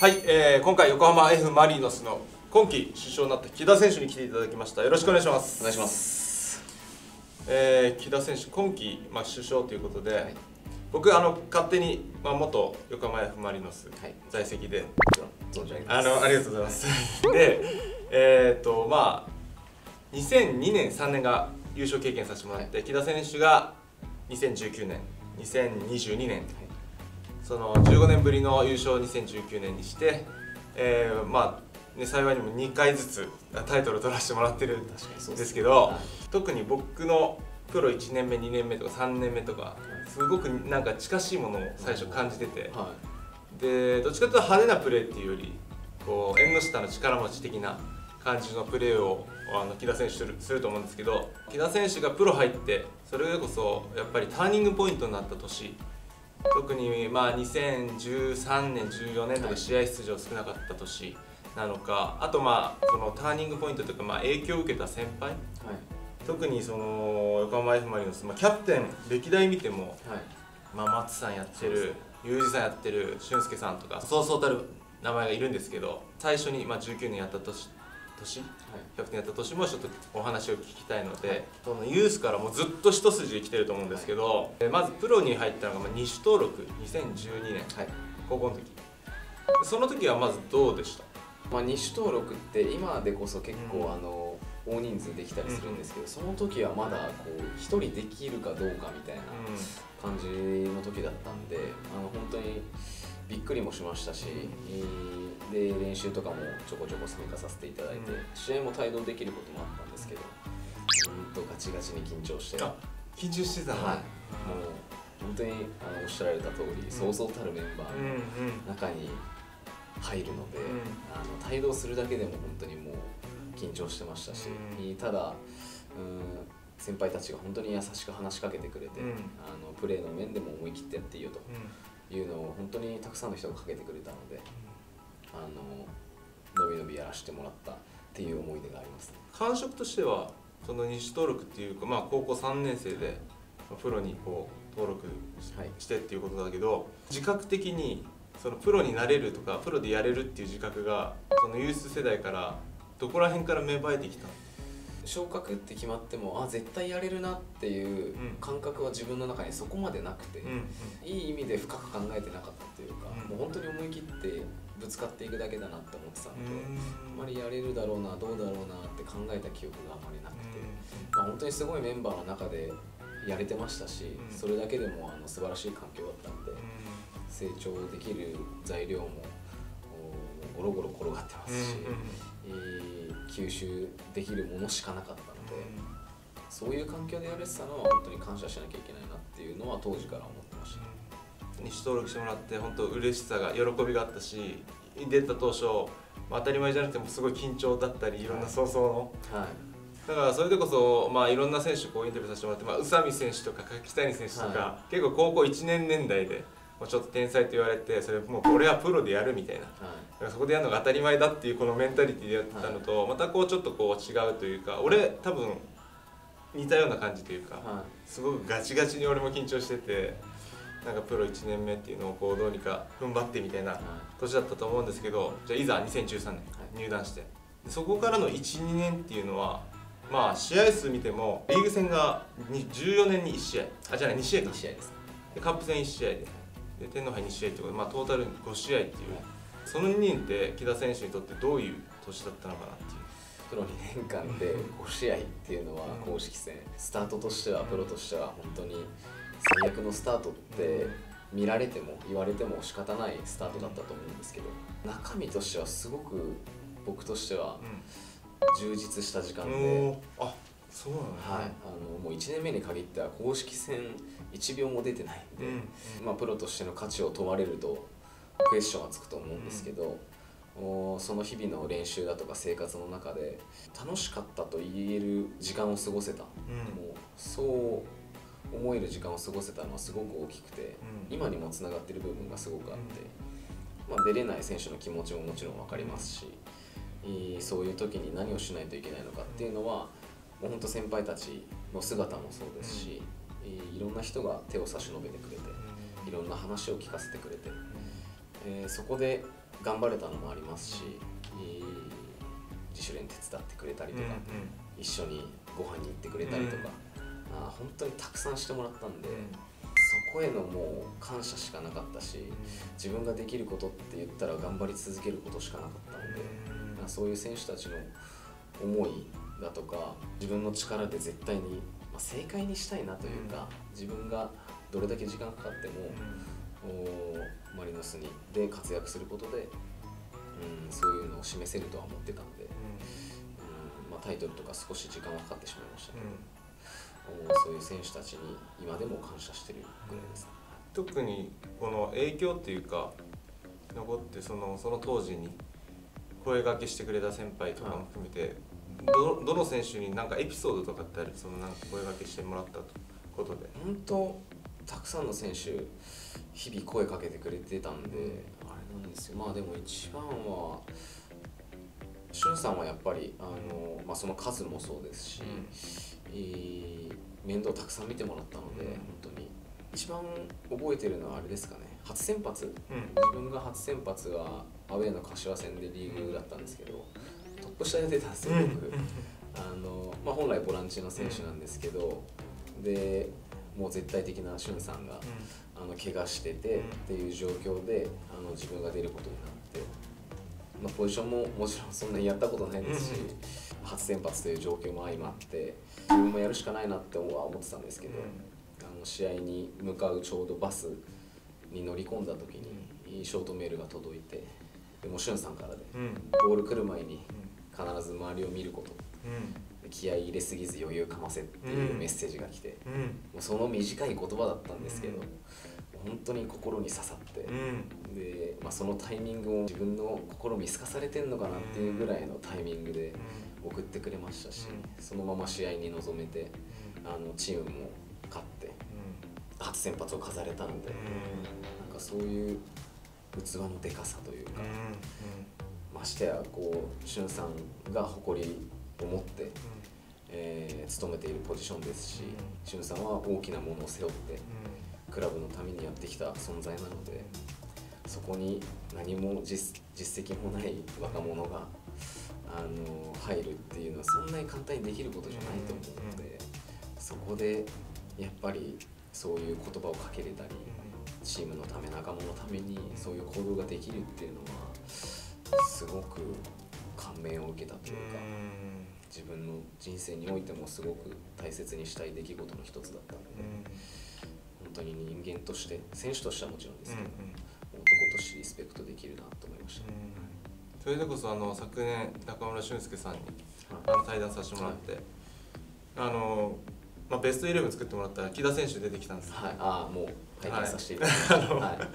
はい、今回横浜 F ・マリノスの今季主将になった木田選手に来ていただきました。よろしくお願いします。 お願いします。 木田選手、今季、主将ということで、はい、僕勝手に、元横浜 F ・マリノス在籍で、 存じ上げます。ありがとうございます。で、2002年、3年が優勝経験させてもらって、木田選手が2019年、2022年、その15年ぶりの優勝を2019年にして、幸いにも2回ずつタイトルを取らせてもらってるんですけど、特に僕のプロ1年目、2年目とか3年目とか、すごくなんか近しいものを最初感じてて、でどっちかというと派手なプレーっていうより、こう縁の下の力持ち的な感じのプレーを木田選手すると思うんですけど、木田選手がプロ入って、それこそやっぱりターニングポイントになった年、特に2013年、14年とか試合出場少なかった年なのか、あとそのターニングポイントというか影響を受けた先輩、特にその横浜 F ・マリノス、キャプテン歴代見ても、松さんやってる、裕二さんやってる、俊介さんとかそうそうたる名前がいるんですけど、最初に19年やった年キャプテンやった年もちょっとお話を聞きたいので、そのユースからもずっと一筋で来てると思うんですけど、まずプロに入ったのが2種登録2012年、高校の時、その時はまずどうでした？ 2種登録って今でこそ結構大人数できたりするんですけど、その時はまだこう1人できるかどうかみたいな感じの時だったんで、本当にびっくりもしましたし、で練習とかもちょこちょこ参加させていただいて、試合も帯同できることもあったんですけど、ガチガチに緊張して、 緊張してたの、 もう本当におっしゃられた通り、そうそうたるメンバーの中に入るので、帯同するだけでも本当にもう緊張してましたし、ただ先輩たちが本当に優しく話しかけてくれて、プレーの面でも思い切ってやっていいよというのを本当にたくさんの人がかけてくれたので、のびのびやらせてもらったっていう思い出がありますね。 感触としてはその2種登録っていうか、高校3年生でプロにこう登録してっていうことだけど、自覚的にそのプロになれるとかプロでやれるっていう自覚がそのユース世代からどこら辺から芽生えてきた？ 昇格って決まっても絶対やれるなっていう感覚は自分の中にそこまでなくて、いい意味で深く考えてなかったっていうか、もう本当に思い切ってぶつかっていくだけだなって思ってたので、あまりやれるだろうなどうだろうなって考えた記憶があまりなくて、本当にすごいメンバーの中でやれてましたし、それだけでも素晴らしい環境だったので、成長できる材料もゴロゴロ転がってますし、吸収できるものしかなかったので、そういう環境でやれてたのは本当に感謝しなきゃいけないなっていうのは当時から思ってました。 2種登録してもらって本当嬉しさが喜びがあったし、出た当初、当たり前じゃなくてもすごい緊張だったりいろんな想像の、だからそれでこそ、いろんな選手こうインタビューさせてもらって、宇佐美選手とか柿谷選手とか、結構高校1年年代でちょっと天才と言われて、それもうこれはプロでやるみたいな、だからそこでやるのが当たり前だっていうこのメンタリティでやってたのと、またちょっと違うというか、俺多分似たような感じというか、すごくガチガチに俺も緊張してて、なんかプロ1年目っていうのをどうにか踏ん張ってみたいな年だったと思うんですけど、じゃあいざ2013年入団して、そこからの 1,2 年っていうのは、試合数見てもリーグ戦が14年に1試合、2試合か、 2試合ですね。 でカップ戦1試合で天皇杯2試合ってことで、トータル5試合っていう、その2年って木田選手にとってどういう年だったのかなっていう。 プロ2年間で5試合っていうのは公式戦、スタートとしてはプロとしては本当に最悪のスタートって見られても言われても仕方ないスタートだったと思うんですけど、中身としてはすごく僕としては充実した時間で、 そうなの、 もう1年目に限っては公式戦1秒も出てないんで、プロとしての価値を問われるとクエスチョンがつくと思うんですけど、その日々の練習だとか生活の中で楽しかったと言える時間を過ごせた、もうそう思える時間を過ごせたのはすごく大きくて、今にもつながっている部分がすごくあって、出れない選手の気持ちももちろん分かりますし、そういう時に何をしないといけないのかっていうのはもう本当先輩たちの姿もそうですし、いろんな人が手を差し伸べてくれて、いろんな話を聞かせてくれて、そこで頑張れたのもありますし、自主練手伝ってくれたりとか、一緒にご飯に行ってくれたりとか、本当にたくさんしてもらったんで、そこへのもう感謝しかなかったし、自分ができることって言ったら頑張り続けることしかなかったので、そういう選手たちの思いだとか自分の力で絶対に、正解にしたいなというか、自分がどれだけ時間かかっても、マリノスで活躍することで、そういうのを示せるとは思ってたので、タイトルとか少し時間はかかってしまいましたけど、そういう選手たちに今でも感謝してるぐらいです。 特にこの影響っていうか残って、その当時に声掛けしてくれた先輩とかも含めて、どの選手に何かエピソードとかってある？なんか声掛けしてもらったことで。 本当たくさんの選手日々声かけてくれてたんで、あれなんですよ。でも一番は俊さんはやっぱりその数もそうですし、面倒たくさん見てもらったので、本当に一番覚えてるのはあれですかね。初先発、自分が初先発はアウェーの柏戦でリーグだったんですけど、トップ下で出たんですよ、僕。本来ボランチの選手なんですけど、でもう絶対的な俊さんが怪我しててっていう状況で自分が出ることになって、ポジションももちろんそんなにやったことないですし、初先発という状況も相まって自分もやるしかないなって思ってたんですけど、試合に向かうちょうどバスに乗り込んだ時にショートメールが届いて、でも俊さんからで、ボール来る前に必ず周りを見ること、気合い入れすぎず余裕かませっていうメッセージが来て、もうその短い言葉だったんですけど、本当に心に刺さって、で、そのタイミングを自分の心見透かされてんのかなっていうぐらいのタイミングで送ってくれましたし、そのまま試合に臨めてチームも勝って初先発を飾れたので、なんかそういう器のでかさというか、ましてや俊さんが誇りを持って、務めているポジションですし、俊さんは大きなものを背負ってクラブのためにやってきた存在なので、そこに何も実績もない若者が入るっていうのはそんなに簡単にできることじゃないと思うので、そこでやっぱりそういう言葉をかけれたり、チームのため仲間のためにそういう行動ができるっていうのはすごく感銘を受けたというか、自分の人生においてもすごく大切にしたい出来事の一つだったので、本当に人間として選手としてはもちろんですけど、男としてリスペクトできるなと思いました。 それでこそ昨年中村俊輔さんに対談させてもらって、ベスト11作ってもらったら木田選手出てきたんです。 もう拝見させていただきました。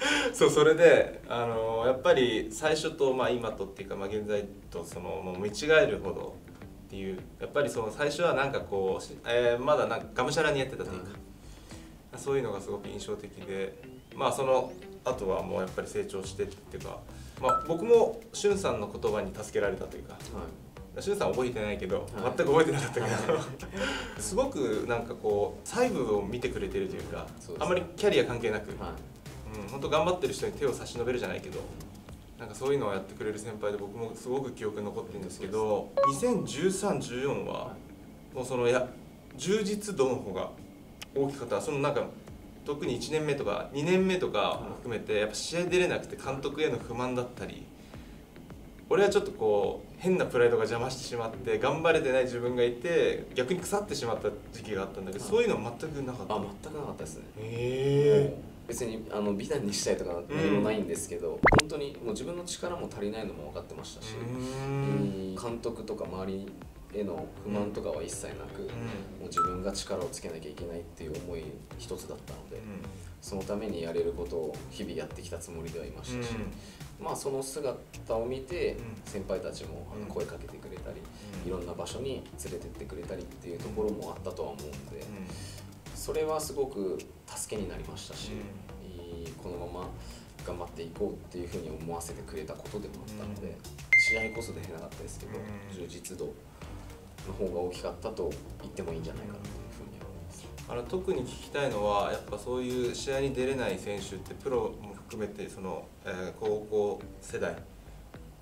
それでやっぱり最初と今とっていうか現在ともう見違えるほどっていう、やっぱり最初はなんかまだなんかがむしゃらにやってたというか、そういうのがすごく印象的で、その後はもうやっぱり成長してっていうか、僕も俊さんの言葉に助けられたというか、俊さん覚えてないけど、全く覚えてなかったけどすごくなんか細部を見てくれてるというか、あんまりキャリア関係なく、本当頑張ってる人に手を差し伸べるじゃないけど、なんかそういうのをやってくれる先輩で、僕もすごく記憶に残ってるんですけど、2013、14はもう充実度の方が大きかった。なんか特に1年目とか2年目とかも含めて、やっぱ試合出れなくて監督への不満だったり、俺はちょっと変なプライドが邪魔してしまって頑張れてない自分がいて、逆に腐ってしまった時期があったんだけど、そういうのは全くなかった。 全くなかったですね。別に美談にしたいとか何もないんですけど、本当にもう自分の力も足りないのも分かってましたし、監督とか周りへの不満とかは一切なく、もう自分が力をつけなきゃいけないっていう思い一つだったので、そのためにやれることを日々やってきたつもりではいましたし、その姿を見て先輩たちも声かけてくれたり、いろんな場所に連れてってくれたりっていうところもあったとは思うので、それはすごく助けになりましたし、このまま頑張っていこうっていうふうに思わせてくれたことでもあったので、試合こそ出れなかったですけど、充実度の方が大きかったと言ってもいいんじゃないかなというふうに思います。 特に聞きたいのは、やっぱそういう試合に出れない選手ってプロも含めて高校世代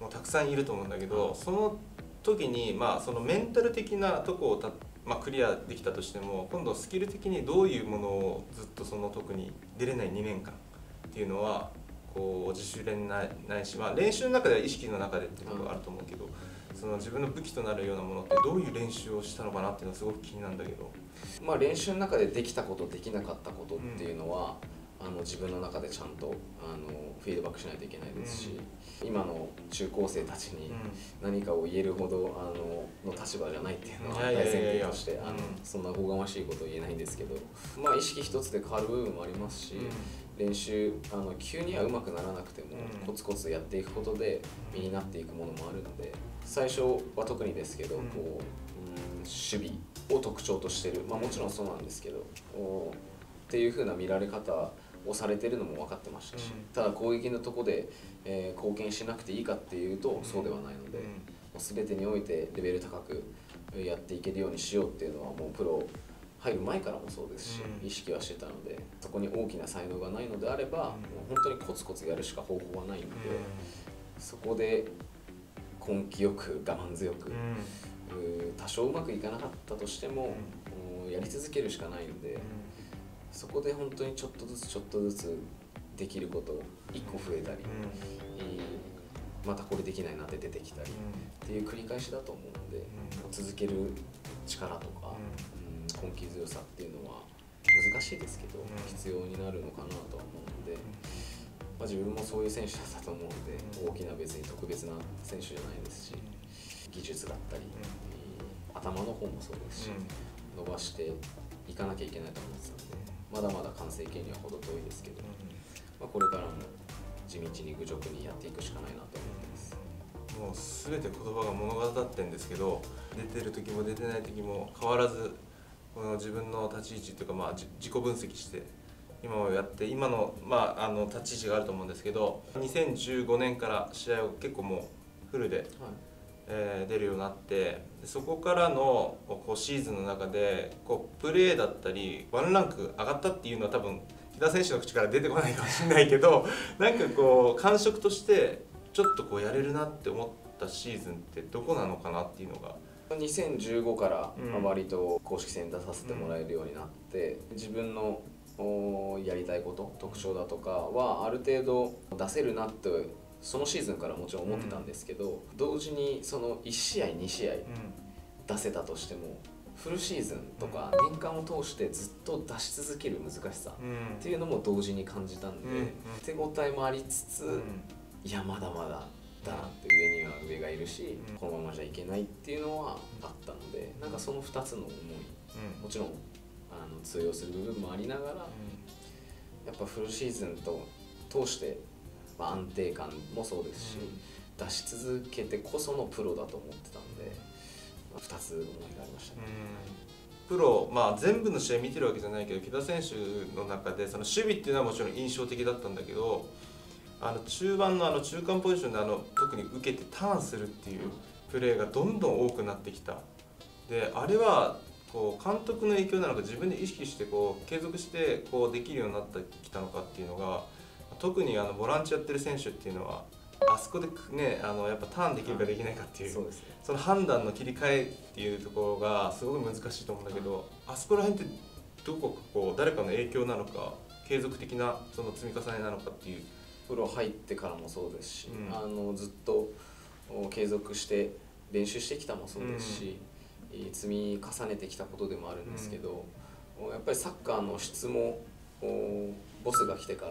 もたくさんいると思うんだけど、その時にそのメンタル的なとこをクリアできたとしても、今度スキル的にどういうものをずっとその特に出れない2年間っていうのはこう自主練ないし、練習の中では意識の中でっていうことがあると思うけど、その自分の武器となるようなものってどういう練習をしたのかなっていうのはすごく気になるんだけど。 練習の中でできたことできなかったことっていうのは、自分の中でちゃんとフィードバックしないといけないですし、今の中高生たちに何かを言えるほどの立場じゃないっていうのは大前提として、そんなおこがましいことを言えないんですけど、意識一つで変わる部分もありますし、練習急にはうまくならなくてもコツコツやっていくことで身になっていくものもあるので、最初は特にですけど守備を特徴としてる、もちろんそうなんですけどっていう風な見られ方をされてるのも分かってましたし、ただ攻撃のとこで、貢献しなくていいかっていうとそうではないので、全てにおいてレベル高くやっていけるようにしようっていうのはもうプロ入る前からもそうですし、意識はしてたので、そこに大きな才能がないのであれば、もう本当にコツコツやるしか方法はないので、そこで根気よく我慢強く、多少うまくいかなかったとしても、やり続けるしかないので、そこで本当にちょっとずつちょっとずつできること1個増えたり、またこれできないなって出てきたりっていう繰り返しだと思うので、続ける力とか、根気強さっていうのは難しいですけど、必要になるのかなとは思うので、自分もそういう選手だったと思うので、大きな別に特別な選手じゃないですし、技術だったり、頭の方もそうですし、伸ばしていかなきゃいけないと思ってたので、まだまだ完成形には程遠いですけど、これからも地道に愚直にやっていくしかないなと思ってます。 もう全て言葉が物語ってるんですけど、出てる時も出てない時も変わらずこの自分の立ち位置というか、自己分析して今をやって、今の、立ち位置があると思うんですけど、2015年から試合を結構もうフルで、出るようになって、そこからのシーズンの中でプレーだったりワンランク上がったっていうのは多分木田選手の口から出てこないかもしれないけど、なんか感触としてちょっとやれるなって思ったシーズンってどこなのかなっていうのが。 2015から割と公式戦出させてもらえるようになって、自分のやりたいこと特徴だとかはある程度出せるなってそのシーズンからもちろん思ってたんですけど、同時にその1試合2試合出せたとしても、フルシーズンとか年間を通してずっと出し続ける難しさっていうのも同時に感じたんで、手応えもありつつ、いやまだまだだなって、上には上がいるし、このままじゃいけないっていうのはあったので、なんかその2つの思い、もちろん通用する部分もありながら、やっぱフルシーズンと通して安定感もそうですし、出し続けてこそのプロだと思ってたんで、2つ思いがありましたね。 プロ、全部の試合見てるわけじゃないけど、木田選手の中でその守備っていうのはもちろん印象的だったんだけど、中盤の中間ポジションで特に受けてターンするっていうプレーがどんどん多くなってきた。であれは監督の影響なのか、自分で意識して継続してできるようになってきたのかっていうのが、特にボランチやってる選手っていうのはあそこでね、やっぱターンできるかできないかっていう、その判断の切り替えっていうところがすごく難しいと思うんだけど、あそこら辺ってどこか誰かの影響なのか、継続的なその積み重ねなのかっていう。 プロ入ってからもそうですし、ずっと継続して練習してきたもそうですし、積み重ねてきたことでもあるんですけど、やっぱりサッカーの質もボスが来てから、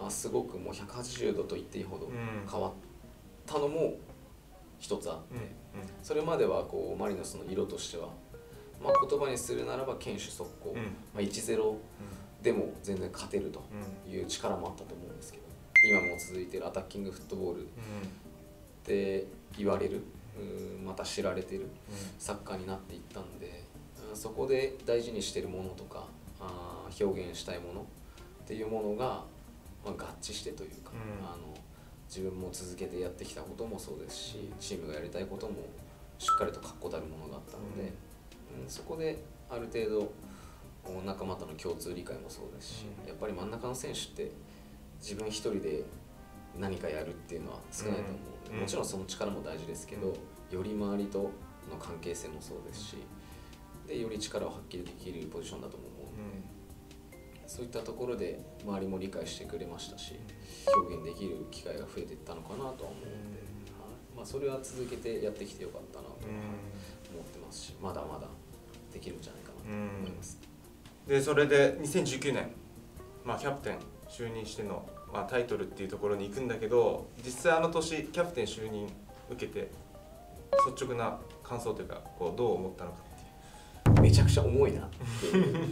すごくもう180度と言っていいほど変わったのも一つあって、それまではマリノスの色としては、言葉にするならば堅守速攻、1-0でも全然勝てるという力もあったと思うんですけど、今も続いているアタッキングフットボールって言われる、また知られているサッカーになっていったんで、そこで大事にしているものとか表現したいものっていうものが合致してというか、自分も続けてやってきたこともそうですし、チームがやりたいこともしっかりと確固たるものがあったので、そこである程度仲間との共通理解もそうですし、やっぱり真ん中の選手って自分一人で何かやるっていうのは少ないと思うんで、 もちろんその力も大事ですけど、より周りとの関係性もそうですし、でより力を発揮できるポジションだと思うので、そういったところで周りも理解してくれましたし、表現できる機会が増えていったのかなとは思うので、それは続けてやってきてよかったなと思ってますし、まだまだできるんじゃないかなと思います。 でそれで2019年、キャプテン就任しての、タイトルっていうところに行くんだけど、実際あの年キャプテン就任受けて率直な感想というか、どう思ったのかっていう。 めちゃくちゃ重いなっていう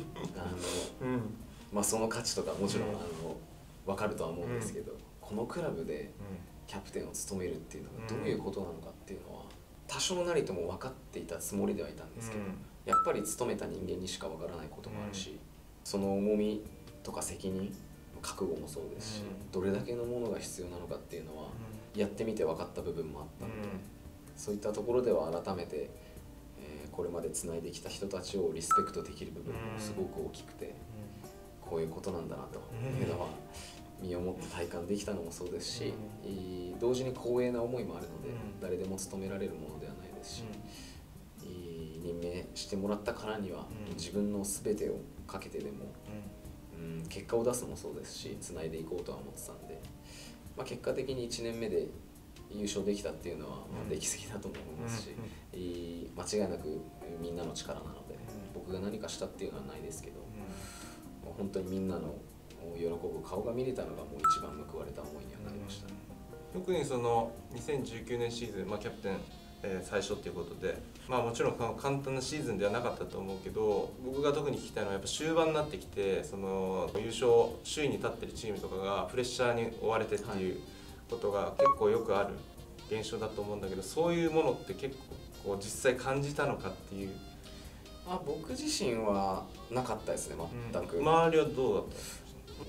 その価値とかもちろん分かるとは思うんですけど、このクラブでキャプテンを務めるっていうのがどういうことなのかっていうのは多少なりとも分かっていたつもりではいたんですけど、やっぱり務めた人間にしか分からないこともあるし、その重みとか責任、覚悟もそうですし、どれだけのものが必要なのかっていうのはやってみて分かった部分もあったので、そういったところでは改めてこれまでつないできた人たちをリスペクトできる部分もすごく大きくて、こういうことなんだなというのは身をもって体感できたのもそうですし、同時に光栄な思いもあるので、誰でも務められるものではないですし、任命してもらったからには自分の全てをかけてでも結果を出すのもそうですし、つないでいこうとは思ってたんで、結果的に1年目で優勝できたっていうのはできすぎだと思いますし、間違いなくみんなの力なので、僕が何かしたっていうのはないですけど、本当にみんなの喜ぶ顔が見れたのがもう一番報われた思いにはなりましたね。 特にその2019年シーズン、キャプテン、最初っていうことで、もちろん簡単なシーズンではなかったと思うけど、僕が特に聞きたいのはやっぱ終盤になってきて、その優勝首位に立ってるチームとかがプレッシャーに追われてっていうことが結構よくある現象だと思うんだけど、そういうものって結構実際感じたのかっていう。 僕自身はなかったですね、全く。 周りはどうだった？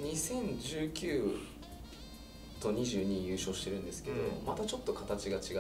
2019と22優勝してるんですけど、またちょっと形が違って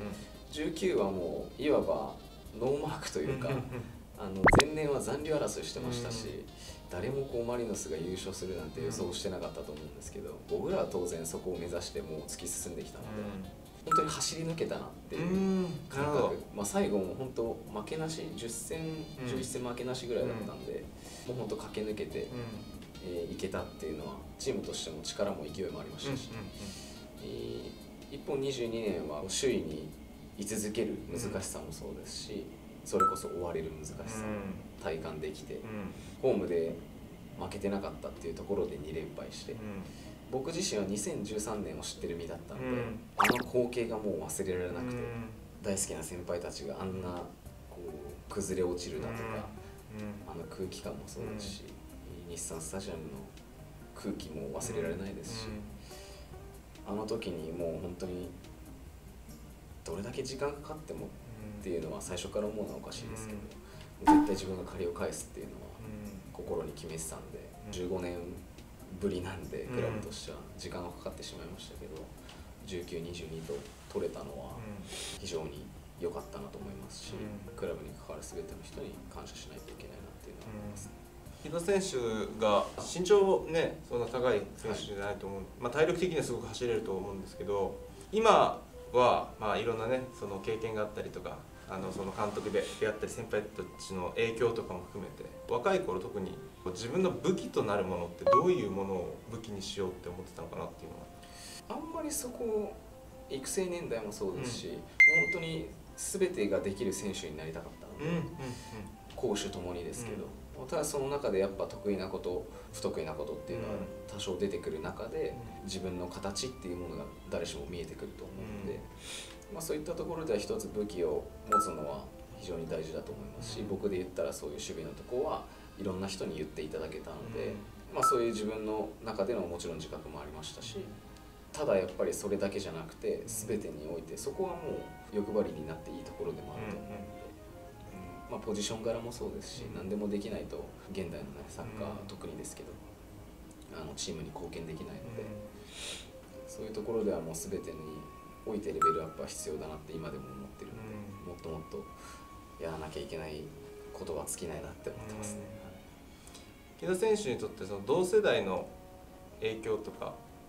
、19はもういわばノーマークというか前年は残留争いしてましたし、誰もマリノスが優勝するなんて予想してなかったと思うんですけど、僕らは当然そこを目指してもう突き進んできたので、本当に走り抜けたなっていう感覚。最後も本当負けなし、10戦11戦負けなしぐらいだったんで、もう本当駆け抜けていけたっていうのはチームとしても力も勢いもありましたし、一方22年は首位に居続ける難しさもそうですし、それこそ追われる難しさを体感できて、ホームで負けてなかったっていうところで2連敗して、僕自身は2013年を知ってる身だったので、あの光景がもう忘れられなくて、大好きな先輩たちがあんな崩れ落ちるだとか、あの空気感もそうですし、日産スタジアムの空気も忘れられないですし、あの時にもう本当にどれだけ時間かかってもっていうのは最初から思うのはおかしいですけど、絶対自分が借りを返すっていうのは心に決めてたんで、15年ぶりなんでクラブとしては時間がかかってしまいましたけど、19、22と取れたのは非常に良かったなと思いますし、クラブに関わる全ての人に感謝しないといけないなっていうのは思いますね。 木田選手が身長ね、そんな高い選手じゃないと思う、体力的にはすごく走れると思うんですけど、今はいろんなね、その経験があったりとか、その監督で出会ったり先輩たちの影響とかも含めて、若い頃特に自分の武器となるものってどういうものを武器にしようって思ってたのかなっていうのは。 あんまりそこ育成年代もそうですし、本当に全てができる選手になりたかったので、攻守ともにですけど、ただその中でやっぱ得意なこと不得意なことっていうのは多少出てくる中で、自分の形っていうものが誰しも見えてくると思うので、そういったところでは一つ武器を持つのは非常に大事だと思いますし、僕で言ったらそういう守備のとこはいろんな人に言っていただけたので、そういう自分の中でのもちろん自覚もありましたし、ただやっぱりそれだけじゃなくて全てにおいてそこはもう欲張りになっていいところでもあると思うので、ポジション柄もそうですし、何でもできないと現代の、サッカー特にですけどチームに貢献できないので、そういうところではもう全てにおいてレベルアップは必要だなって今でも思ってるので、もっともっとやらなきゃいけないことは尽きないなって思ってますね。 木田選手にとってその同世代の影響とか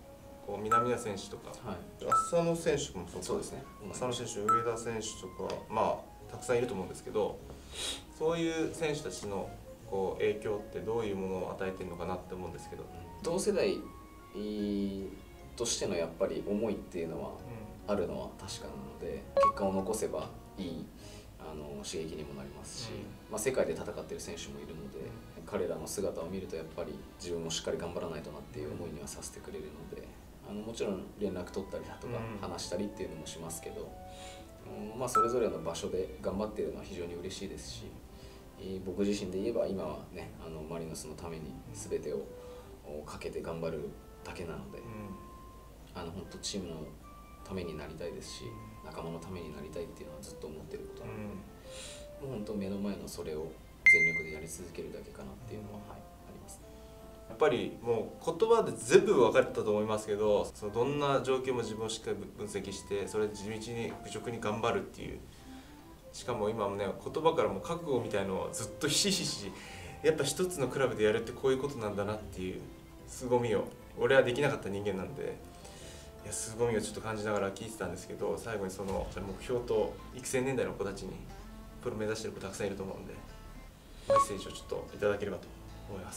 こう南野選手とか、浅野選手もそうですね、 浅野選手、上田選手とか、まあたくさんいると思うんですけど、そういう選手たちのこう影響ってどういうものを与えてるのかなって思うんですけど、 同世代としてのやっぱり思いっていうのはあるのは確かなので、結果を残せばいい刺激にもなりますし、まあ、世界で戦っている選手もいるので、彼らの姿を見るとやっぱり自分もしっかり頑張らないとなっていう思いにはさせてくれるので、もちろん連絡取ったりだとか話したりっていうのもしますけど、まあ、それぞれの場所で頑張っているのは非常に嬉しいですし、僕自身で言えば今はねマリノスのために全てをかけて頑張るだけなので、本当チームのためになりたいですし、仲間のためになりたいっていうのはずっと思ってることなので、もう本当目の前のそれを全力でやり続けるだけかなっていうのは、ありますね。 やっぱりもう言葉で全部分かれたと思いますけど、そのどんな状況も自分をしっかり分析して、それで地道に愚直に頑張るっていう、しかも今もね言葉からも覚悟みたいのをずっとひしひし、やっぱ一つのクラブでやるってこういうことなんだなっていう凄みを、俺はできなかった人間なんで、いや凄みをちょっと感じながら聞いてたんですけど、最後にその目標と育成年代の子たちにプロ目指してる子たくさんいると思うんで、メッセージをちょっといただければと思います。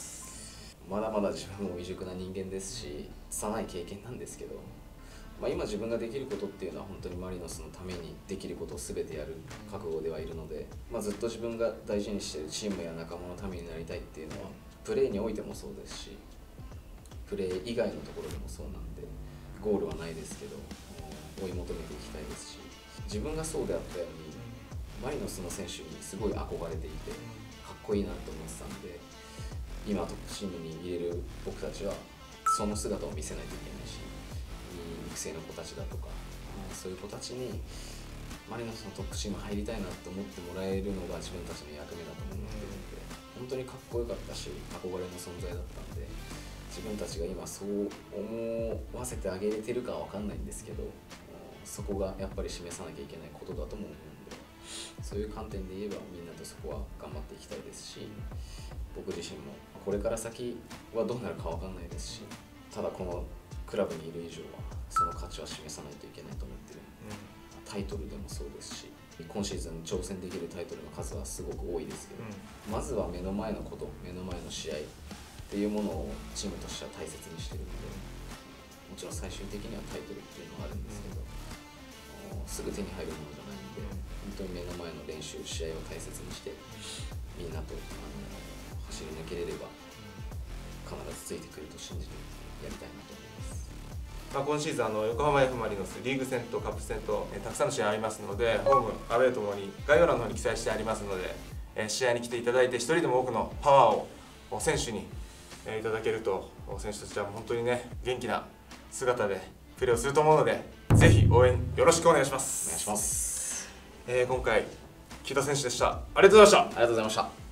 まだまだ自分も未熟な人間ですし、拙い経験なんですけど、まあ、今自分ができることっていうのは本当にマリノスのためにできることを全てやる覚悟ではいるので、まあ、ずっと自分が大事にしているチームや仲間のためになりたいっていうのはプレーにおいてもそうですし、プレー以外のところでもそうなんで、ゴールはないですけど追い求めていきたいですし、自分がそうであったようにマリノスの選手にすごい憧れていてかっこいいなと思ってたんで、今トップチームに入れる僕たちはその姿を見せないといけないし、育成の子たちだとかそういう子たちにマリノスのトップチーム入りたいなと思ってもらえるのが自分たちの役目だと思ってるので、本当にかっこよかったし憧れの存在だったんで、自分たちが今そう思わせてあげれてるかは分かんないんですけど、そこがやっぱり示さなきゃいけないことだとも思うんで、そういう観点で言えばみんなとそこは頑張っていきたいですし、僕自身もこれから先はどうなるか分かんないですし、ただこのクラブにいる以上はその価値は示さないといけないと思ってるので、タイトルでもそうですし、今シーズン挑戦できるタイトルの数はすごく多いですけど、まずは目の前のこと、目の前の試合っていうものをチームとしては大切にしてるので、もちろん最終的にはタイトルっていうのがあるんですけど、すぐ手に入るものじゃないので、本当に目の前の練習、試合を大切にしてみんなと走り抜けれれば必ずついてくると信じてやりたいなと思います。 今シーズン横浜 F ・マリノスリーグ戦とカップ戦と、たくさんの試合ありますので、ホームアウェーともに概要欄の方に記載してありますので、試合に来ていただいて一人でも多くのパワーを選手にいただけると、選手たちは本当にね元気な姿でプレーをすると思うので、ぜひ応援よろしくお願いします。 お願いします。 今回木田選手でした。ありがとうございました。 ありがとうございました。